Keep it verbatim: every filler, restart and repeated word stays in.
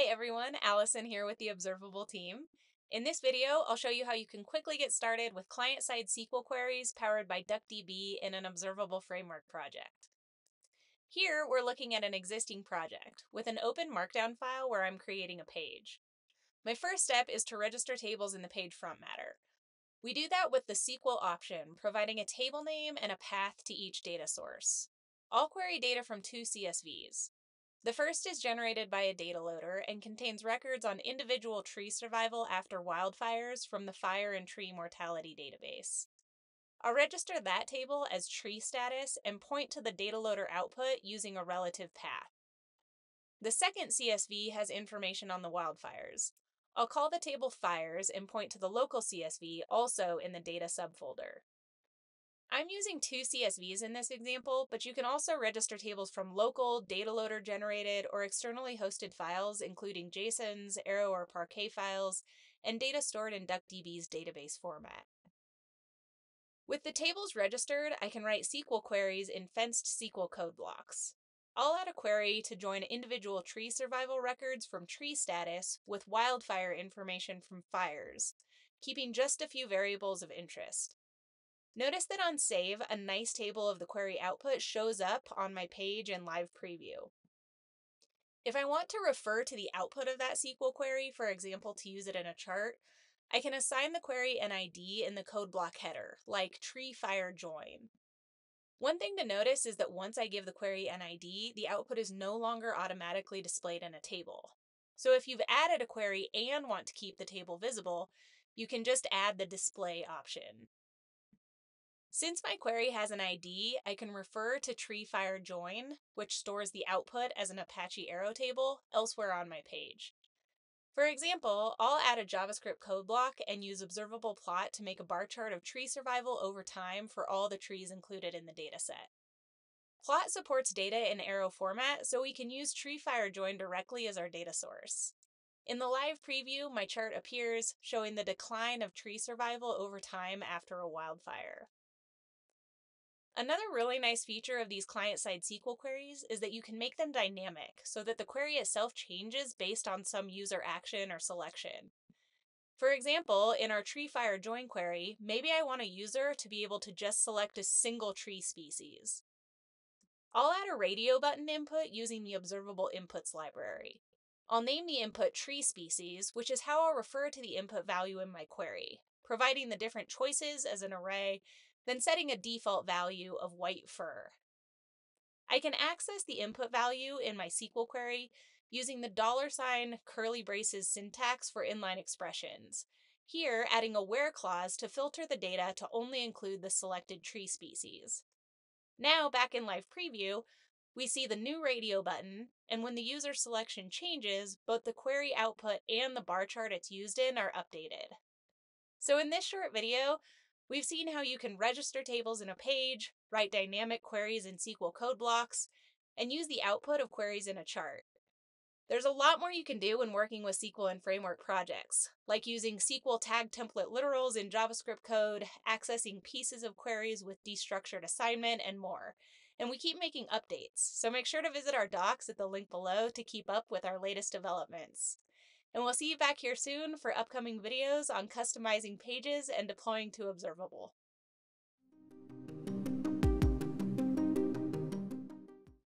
Hi everyone, Allison here with the Observable team. In this video, I'll show you how you can quickly get started with client-side S Q L queries powered by DuckDB in an Observable Framework project. Here, we're looking at an existing project with an open Markdown file where I'm creating a page. My first step is to register tables in the page front matter. We do that with the S Q L option, providing a table name and a path to each data source. I'll query data from two C S Vs. The first is generated by a data loader and contains records on individual tree survival after wildfires from the Fire and Tree Mortality database. I'll register that table as tree status and point to the data loader output using a relative path. The second C S V has information on the wildfires. I'll call the table fires and point to the local C S V also in the data subfolder. I'm using two C S Vs in this example, but you can also register tables from local, data loader generated, or externally hosted files, including JSONs, Arrow or Parquet files, and data stored in DuckDB's database format. With the tables registered, I can write S Q L queries in fenced S Q L code blocks. I'll add a query to join individual tree survival records from tree status with wildfire information from fires, keeping just a few variables of interest. Notice that on save, a nice table of the query output shows up on my page in live preview. If I want to refer to the output of that S Q L query, for example, to use it in a chart, I can assign the query an I D in the code block header, like tree fire join. One thing to notice is that once I give the query an I D, the output is no longer automatically displayed in a table. So if you've added a query and want to keep the table visible, you can just add the display option. Since my query has an I D, I can refer to tree fire join, which stores the output as an Apache Arrow table elsewhere on my page. For example, I'll add a JavaScript code block and use Observable Plot to make a bar chart of tree survival over time for all the trees included in the dataset. Plot supports data in Arrow format, so we can use tree fire join directly as our data source. In the live preview, my chart appears, showing the decline of tree survival over time after a wildfire. Another really nice feature of these client-side S Q L queries is that you can make them dynamic so that the query itself changes based on some user action or selection. For example, in our tree fire join query, maybe I want a user to be able to just select a single tree species. I'll add a radio button input using the Observable Inputs library. I'll name the input tree species, which is how I'll refer to the input value in my query, providing the different choices as an array, then setting a default value of white fir. I can access the input value in my S Q L query using the dollar sign curly braces syntax for inline expressions. Here, adding a where clause to filter the data to only include the selected tree species. Now, back in live preview, we see the new radio button, and when the user selection changes, both the query output and the bar chart it's used in are updated. So in this short video, we've seen how you can register tables in a page, write dynamic queries in S Q L code blocks, and use the output of queries in a chart. There's a lot more you can do when working with S Q L and framework projects, like using S Q L tag template literals in JavaScript code, accessing pieces of queries with destructured assignment, and more. And we keep making updates, so make sure to visit our docs at the link below to keep up with our latest developments. And we'll see you back here soon for upcoming videos on customizing pages and deploying to Observable.